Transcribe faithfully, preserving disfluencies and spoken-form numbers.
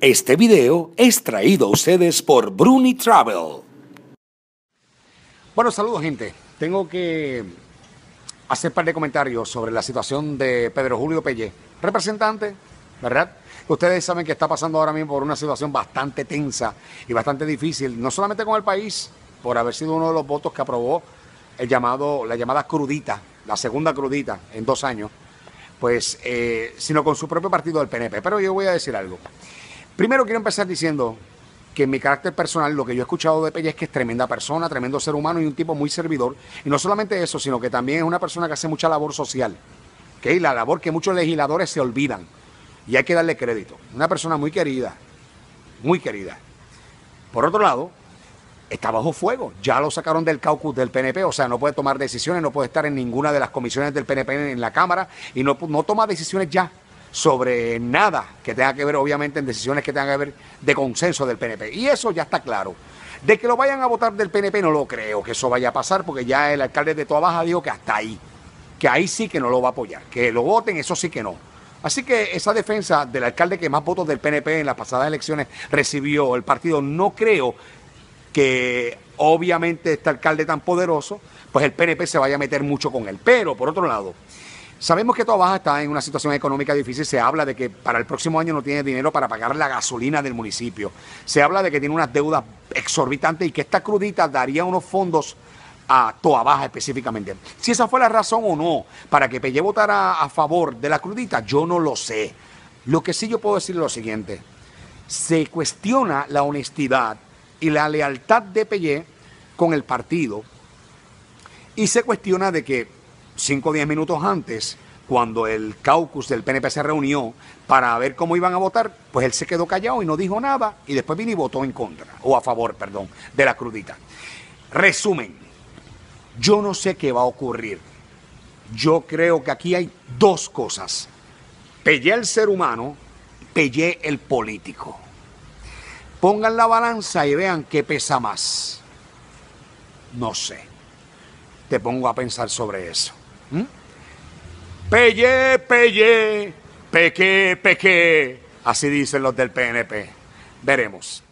Este video es traído a ustedes por Bruni Travel. Bueno, saludos gente. Tengo que hacer un par de comentarios sobre la situación de Pedro Julio Pellé, representante, ¿verdad? Ustedes saben que está pasando ahora mismo por una situación bastante tensa y bastante difícil, no solamente con el país, por haber sido uno de los votos que aprobó el llamado, la llamada crudita, la segunda crudita en dos años, pues, eh, sino con su propio partido del P N P. Pero yo voy a decir algo. Primero quiero empezar diciendo que en mi carácter personal, lo que yo he escuchado de Pellé es que es tremenda persona, tremendo ser humano y un tipo muy servidor. Y no solamente eso, sino que también es una persona que hace mucha labor social, ¿okay? La labor que muchos legisladores se olvidan. Y hay que darle crédito. Una persona muy querida, muy querida. Por otro lado, está bajo fuego. Ya lo sacaron del caucus del P N P, o sea, no puede tomar decisiones, no puede estar en ninguna de las comisiones del P N P en la Cámara y no, no toma decisiones ya sobre nada que tenga que ver, obviamente, en decisiones que tengan que ver de consenso del P N P. Y eso ya está claro. De que lo vayan a votar del P N P no lo creo que eso vaya a pasar, porque ya el alcalde de Toa Baja dijo que hasta ahí, que ahí sí que no lo va a apoyar, que lo voten, eso sí que no. Así que esa defensa del alcalde que más votos del P N P en las pasadas elecciones recibió el partido, no creo que obviamente este alcalde tan poderoso, pues el P N P se vaya a meter mucho con él. Pero, por otro lado, sabemos que Toa Baja está en una situación económica difícil. Se habla de que para el próximo año no tiene dinero para pagar la gasolina del municipio. Se habla de que tiene unas deudas exorbitantes y que esta crudita daría unos fondos a Toa Baja específicamente. Si esa fue la razón o no para que Pellé votara a favor de la crudita, yo no lo sé. Lo que sí yo puedo decir es lo siguiente. Se cuestiona la honestidad y la lealtad de Pellé con el partido y se cuestiona de que cinco o diez minutos antes, cuando el caucus del P N P se reunió para ver cómo iban a votar, pues él se quedó callado y no dijo nada y después vino y votó en contra, o a favor, perdón, de la crudita. Resumen, yo no sé qué va a ocurrir. Yo creo que aquí hay dos cosas. Pellé el ser humano, Pellé el político. Pongan la balanza y vean qué pesa más. No sé. Te pongo a pensar sobre eso. ¿Mm? Pellé, Pellé, pequé, pequé. Así dicen los del P N P. Veremos.